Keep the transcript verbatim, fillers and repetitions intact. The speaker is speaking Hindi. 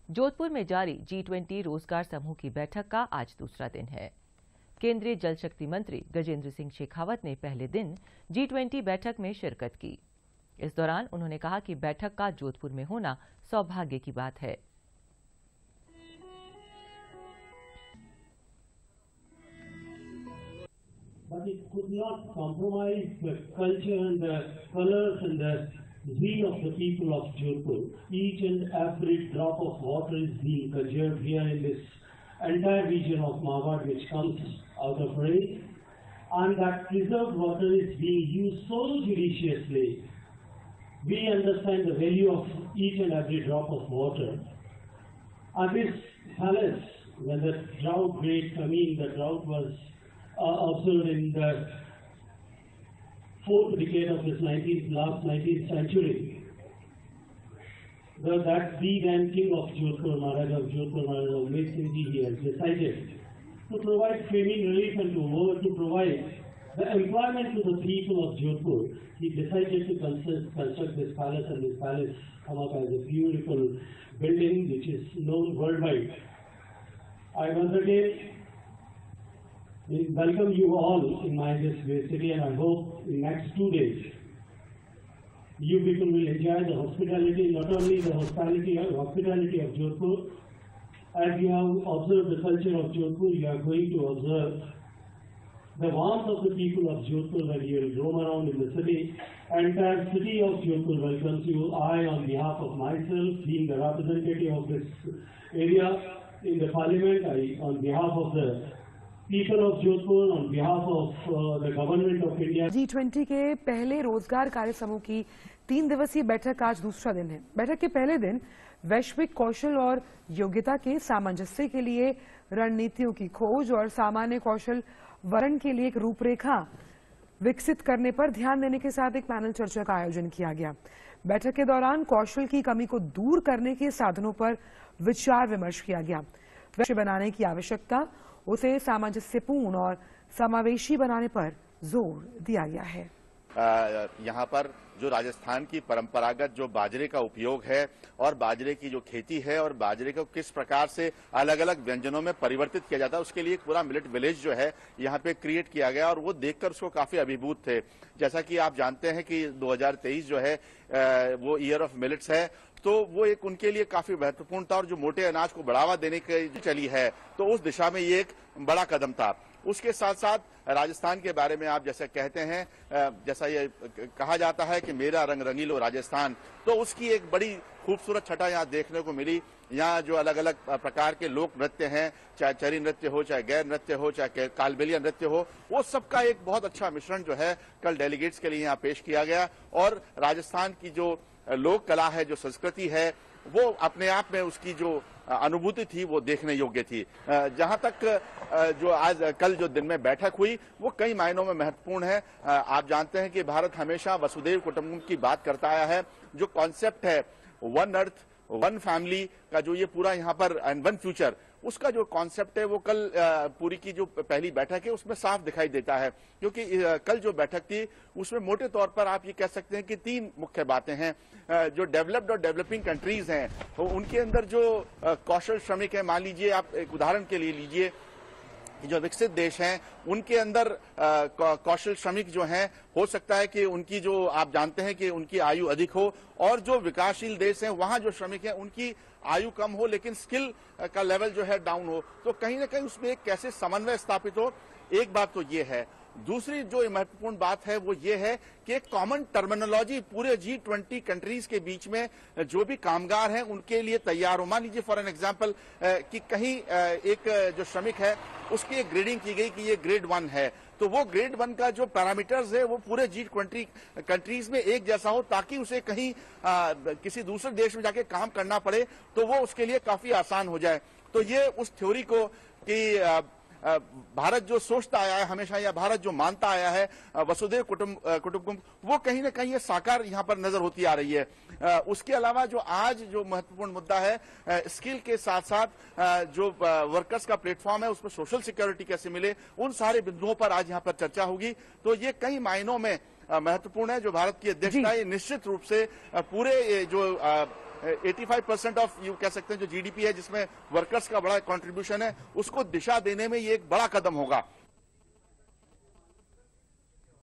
जोधपुर में जारी जी ट्वेंटी रोजगार समूह की बैठक का आज दूसरा दिन है। केंद्रीय जल शक्ति मंत्री गजेंद्र सिंह शेखावत ने पहले दिन जी ट्वेंटी बैठक में शिरकत की। इस दौरान उन्होंने कहा कि बैठक का जोधपुर में होना सौभाग्य की बात है। But it could not compromise the culture and the colors and the zeal of the people of Jodhpur. Each and every drop of water is being conserved here in this entire region of Mawad, which comes out of rain, and that preserved water is being used so judiciously. We understand the value of each and every drop of water. And this palace, when the drought rate, I mean the drought was uh, observed in the fourth decade of this nineteenth, last nineteenth century, the, that the then king of Jodhpur, Maharaja of Jodhpur, Maharaja Umesh Singh Ji, he has decided to provide famine relief and to, to provide the employment to the people of Jodhpur. He decided to construct, construct this palace, and this palace come up as a beautiful building which is known worldwide. I once again welcome you all in my this city, and I hope in next two days you people will enjoy the hospitality, not only the hospitality hospitality of Jodhpur. As you have observed the culture of Jodhpur, you are going to observe the warmth of the people of Jodhpur when you will roam around in the city. Entire city of Jodhpur welcomes you. I, on behalf of myself, being the representative of this area in the parliament, I, on behalf of the people of Jodhpur, on behalf of uh, the government of India. G twenty के पहले रोजगार कार्य समूह की तीन दिवसीय बैठक आज दूसरा दिन है। बैठक के पहले दिन वैश्विक कौशल और योग्यता के सामंजस्य के लिए रणनीतियों की खोज और सामान्य कौशल वर्ण के लिए एक रूपरेखा विकसित करने पर ध्यान देने के साथ एक पैनल चर्चा का आयोजन किया गया। बैठक के दौरान कौशल की कमी को दूर करने के साधनों पर विचार विमर्श किया गया। वैश्य बनाने की आवश्यकता, उसे सामंजस्यपूर्ण और समावेशी बनाने पर जोर दिया गया है। यहाँ पर जो राजस्थान की परंपरागत जो बाजरे का उपयोग है और बाजरे की जो खेती है और बाजरे को किस प्रकार से अलग अलग व्यंजनों में परिवर्तित किया जाता है, उसके लिए एक पूरा मिलेट विलेज जो है यहाँ पे क्रिएट किया गया और वो देखकर उसको काफी अभिभूत थे। जैसा कि आप जानते हैं कि दो हज़ार तेईस जो है वो ईयर ऑफ मिलेट्स है, तो वो एक उनके लिए काफी महत्वपूर्ण था और जो मोटे अनाज को बढ़ावा देने की चली है तो उस दिशा में ये एक बड़ा कदम था। उसके साथ साथ राजस्थान के बारे में आप जैसे कहते हैं, जैसा ये कहा जाता है कि मेरा रंग रंगीलो राजस्थान, तो उसकी एक बड़ी खूबसूरत छटा यहाँ देखने को मिली। यहाँ जो अलग अलग प्रकार के लोक नृत्य हैं, चाहे चरी नृत्य हो, चाहे गैर नृत्य हो, चाहे कालबेलिया नृत्य हो, वो सबका एक बहुत अच्छा मिश्रण जो है कल डेलीगेट्स के लिए यहाँ पेश किया गया। और राजस्थान की जो लोक कला है, जो संस्कृति है, वो अपने आप में उसकी जो अनुभूति थी वो देखने योग्य थी। जहां तक जो आज कल जो दिन में बैठक हुई वो कई मायनों में महत्वपूर्ण है। आप जानते हैं कि भारत हमेशा वसुधैव कुटुंबकम की बात करता आया है। जो कॉन्सेप्ट है वन अर्थ वन फैमिली का, जो ये पूरा यहाँ पर एंड वन फ्यूचर, उसका जो कॉन्सेप्ट है वो कल पूरी की जो पहली बैठक है उसमें साफ दिखाई देता है। क्योंकि कल जो बैठक थी उसमें मोटे तौर पर आप ये कह सकते हैं कि तीन मुख्य बातें हैं। जो डेवलप्ड और डेवलपिंग कंट्रीज हैं उनके अंदर जो कौशल श्रमिक है, मान लीजिए आप एक उदाहरण के लिए लीजिए, जो विकसित देश हैं उनके अंदर कौशल श्रमिक जो हैं, हो सकता है कि उनकी जो आप जानते हैं कि उनकी आयु अधिक हो, और जो विकासशील देश हैं वहां जो श्रमिक हैं उनकी आयु कम हो लेकिन स्किल का लेवल जो है डाउन हो। तो कहीं ना कहीं उसमें एक कैसे समन्वय स्थापित हो, एक बात तो ये है। दूसरी जो महत्वपूर्ण बात है वो ये है कि एक कॉमन टर्मिनोलॉजी पूरे जी ट्वेंटी कंट्रीज के बीच में जो भी कामगार हैं उनके लिए तैयार हो। मान लीजिए फॉर एन एग्जांपल कि कहीं एक जो श्रमिक है उसकी एक ग्रेडिंग की गई कि ये ग्रेड वन है, तो वो ग्रेड वन का जो पैरामीटर्स है वो पूरे जी ट्वेंटी कंट्रीज में एक जैसा हो, ताकि उसे कहीं आ, किसी दूसरे देश में जाके काम करना पड़े तो वो उसके लिए काफी आसान हो जाए। तो ये उस थ्योरी को कि आ, भारत जो सोचता आया है हमेशा, या भारत जो मानता आया है वसुधैव कुटुंब कुटुंबकम, वो कहीं ना कहीं ये साकार यहाँ पर नजर होती आ रही है। उसके अलावा जो आज जो महत्वपूर्ण मुद्दा है, स्किल के साथ साथ जो वर्कर्स का प्लेटफॉर्म है उसमें सोशल सिक्योरिटी कैसे मिले, उन सारे बिंदुओं पर आज यहाँ पर चर्चा होगी। तो ये कई मायनों में महत्वपूर्ण है। जो भारत की अध्यक्षता है निश्चित रूप से पूरे जो पचासी परसेंट ऑफ यू कह सकते हैं जो जीडीपी है जिसमें वर्कर्स का बड़ा कंट्रीब्यूशन है, उसको दिशा देने में ये एक बड़ा कदम होगा।